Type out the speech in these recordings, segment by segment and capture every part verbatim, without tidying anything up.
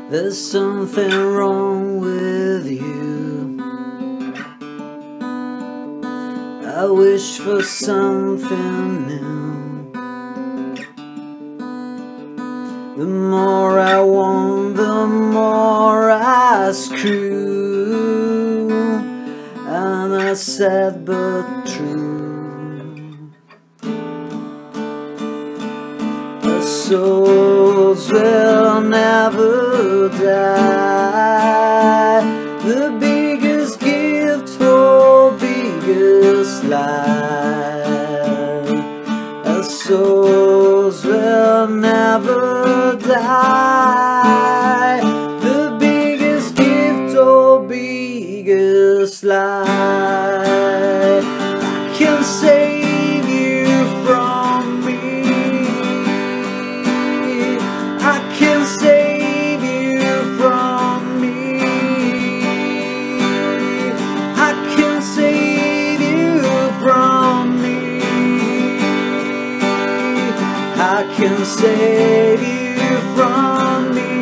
There's something wrong with you. I wish for something new. The more I want, the more I screw. And that's sad but true. Our souls will never die. The biggest gift or biggest lie. Our souls will never die. The biggest gift or biggest lie. I can save you from me. I can save you from me. I can save you from me. I can save you from me.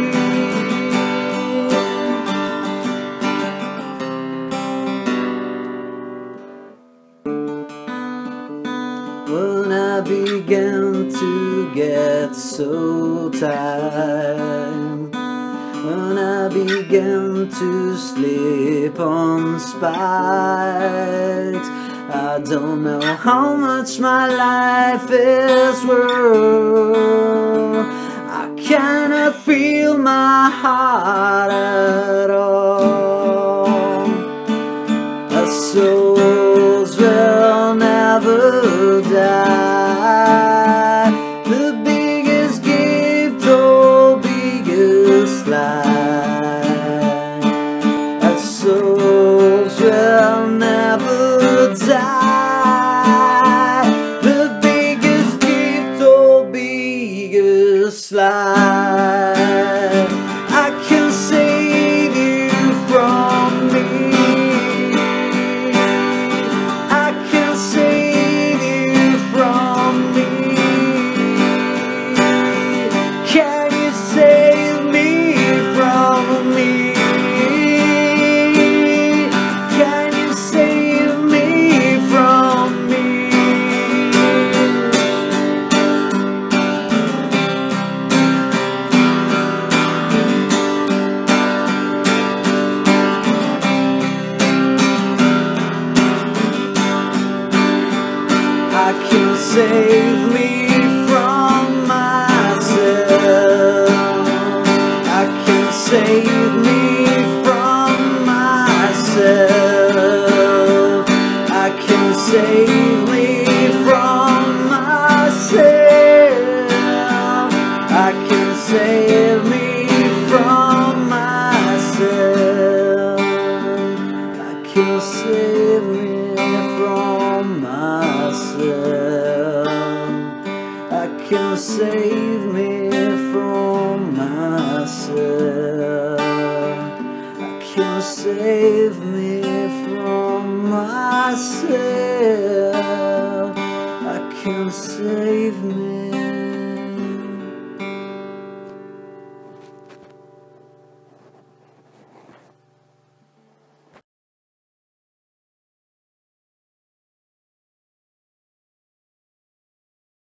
When I began to get so tired, when I began to sleep on spikes, I don't know how much my life is worth. I cannot feel my heart at all. Our souls will never die. The biggest gift or biggest lie. Our souls will never die. The biggest gift or biggest lie. I can save you from me. I can save you from me. Can you save me from me? Can you save me from me? I can save me from myself. I can save me from myself. I can save me from myself. I can save me from myself. I can save me from myself. I can save me from myself. I can save me from myself. I can save me.